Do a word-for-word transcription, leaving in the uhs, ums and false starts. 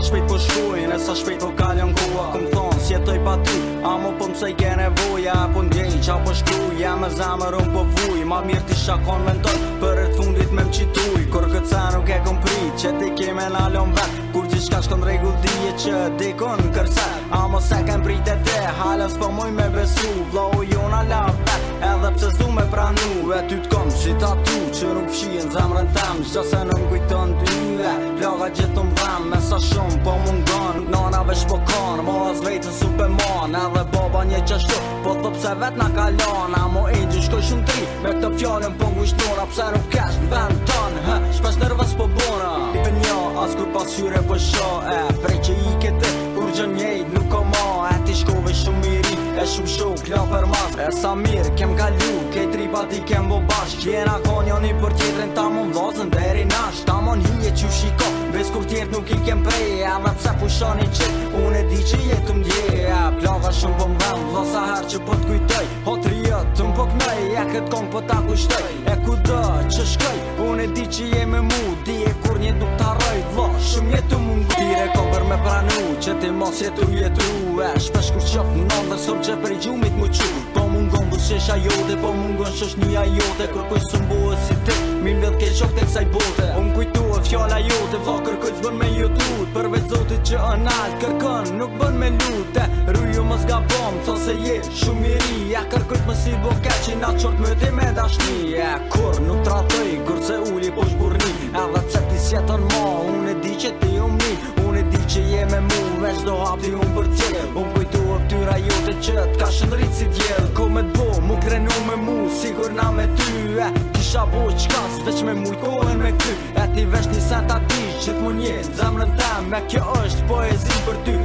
shpejt po shkojnë, e sa shpejt po kalon koha. Kom thonë, s'jetoj pa ty, amo po m'sej ke nevoja. Po ndjej qa po shkruj, ja me zemër unë po vuj. Ma mirë ti shakon me ndoj, për e t'fundit me m'qituj. Kur këtë sa nuk e kom prit, që ti keme n'alon vet. Kur gjithçka shkon regull dije që dikon kërset. Amo se kem prit e te, hala s'po muj me besu. Vlau jona la vet, edhe pse s'du me pranu. E ty t'kom si tatu, që nuk fshien zemrën tem. Gjdo se nuk kujton ty, e plaga gjithë m'dhem. Me sa shumë po mungon, nanave shpokon. Mo as vetën superman, edhe baba një qashtu. Po thop se vet na kalon, amo e gjë shkoj shumë tri. Me këtë fjallën po ngushtona, pse nuk kesh n'vend ton. Shpesh nervës po bona, i për një, as kur pasyre po sho. E prej që i kete, kur gjë njejt nuk o ma. E ti shkove shumë miri, e shumë shok, la për mas. E sa mirë, kem kalu, kej tripa ti kem bo bashk. Jena konjo një për tjetrin, ta mon vazën deri nash. Ta mon hije që shiko, bes kur tjet nuk i kem prej. Edhe pse pushoni qit, unë e di që jetu m'dje. Plaga shumë po m'dhem, vlo sa her që po t'kujtoj. Hotriot, të m'po knoj, e këtë kong po ta kushtoj. E ku do që shkoj, unë e di që je me mu. Di e kur një duk t'arroj, vlo, shumë jetu mungu. Tire kom për me pranu, që ti mos jetu jetu. E shpesh kur qof nëndër, som që për i gjumit mu qu. Po mungon bushesha jote, po mungon shoshnia jote. Kërkuj së mbuë si ti, mi mbjell ke qok të kësaj bote. Unë kujtu e fjalla jote, vlo kërkuj s'bën me jutut. Përveç zotit që analt, kërkon nuk bën me lute. Rruju mos ga bom, thon se je shumë miri. Ja kërkuj më si bo keqi, na qort më ti me dashni. E kur nuk tratoj, kur se uli po shburni. Edhe pse ti s'jeton ma, unë e di që ti u mi. Unë e di që je me mu, veç do hapti unë për tjel. Unë kujtu e ftyra jote që t'ka shëndrit si djel. Ko me t'bo, mu krenu me mu, sigur na me ty. E kisha bo qkas, veç me mujt kohën me këty. E ti veç një sen t'a di, që t'mu njetë, zemrën tem. E kjo është poezi për ty,